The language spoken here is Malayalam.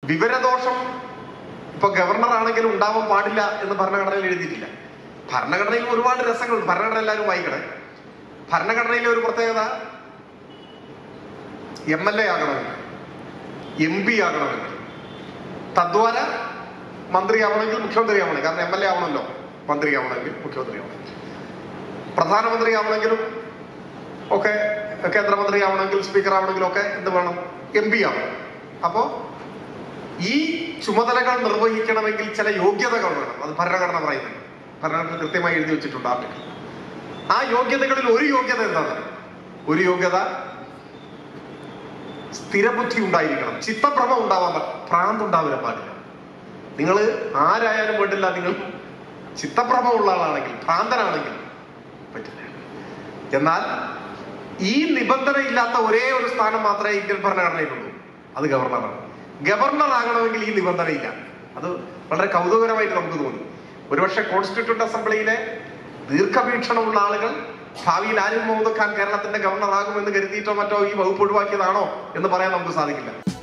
വിവരദോഷം ഇപ്പൊ ഗവർണർ ആണെങ്കിലും ഉണ്ടാവാൻ പാടില്ല എന്ന് ഭരണഘടനയിൽ എഴുതിയിട്ടില്ല. ഭരണഘടനയിൽ ഒരുപാട് രസങ്ങളുണ്ട്. ഭരണഘടന എല്ലാവരും വായിക്കണേ. ഭരണഘടനയിലെ ഒരു പ്രത്യേകത MLA ആകണമെങ്കിൽ, MP ആകണമെങ്കിൽ, തദ്വാര മന്ത്രിയാവണമെങ്കിൽ മുഖ്യമന്ത്രി ആവണം. കാരണം MLA ആവണമല്ലോ, മന്ത്രി ആവണമെങ്കിൽ മുഖ്യമന്ത്രി ആവണമെങ്കിൽ, പ്രധാനമന്ത്രി ആവണമെങ്കിലും ഒക്കെ, കേന്ദ്രമന്ത്രി ആവണമെങ്കിൽ, സ്പീക്കർ ആവണമെങ്കിലും ഒക്കെ എന്ത് വേണം? MP ആവണം. അപ്പോ ഈ ചുമതലകൾ നിർവഹിക്കണമെങ്കിൽ ചില യോഗ്യതകൾ വേണം. അത് ഭരണഘടന പറയുന്നുണ്ട്. ഭരണഘടന കൃത്യമായി എഴുതി വെച്ചിട്ടുണ്ട് ആർട്ടിക്കിൾ. ആ യോഗ്യതകളിൽ ഒരു യോഗ്യത എന്താണ്? ഒരു യോഗ്യത സ്ഥിരബുദ്ധി ഉണ്ടായിരിക്കണം. ചിത്തഭ്രമം ഉണ്ടാവാൻ ഭ്രാന്ത് ഉണ്ടാവില്ല പാടില്ല. നിങ്ങൾ ആരായാലും വേണ്ടില്ല, നിങ്ങൾ ചിത്തഭ്രമമുള്ള ആളാണെങ്കിൽ, ഭ്രാന്തനാണെങ്കിൽ പറ്റില്ല. എന്നാൽ ഈ നിബന്ധന ഇല്ലാത്ത ഒരേ ഒരു സ്ഥാനം മാത്രമേ ഇന്ത്യൻ ഭരണഘടനയിലുള്ളൂ. അത് ഗവർണറാണ്. ഗവർണർ ആകണമെങ്കിൽ ഈ നിബന്ധനയില്ല. അത് വളരെ കൗതുകകരമായിട്ട് നമുക്ക് തോന്നി. ഒരുപക്ഷെ കോൺസ്റ്റിറ്റ്യൂന്റ് അസംബ്ലിയിലെ ദീർഘവീക്ഷണമുള്ള ആളുകൾ ഭാവിയിൽ ആരിഫ് മുഹമ്മദ് ഖാൻ കേരളത്തിന്റെ ഗവർണർ ആകുമെന്ന് കരുതിയിട്ടോ മറ്റോ ഈ വകുപ്പ് ഒഴിവാക്കിയതാണോ എന്ന് പറയാൻ നമുക്ക് സാധിക്കില്ല.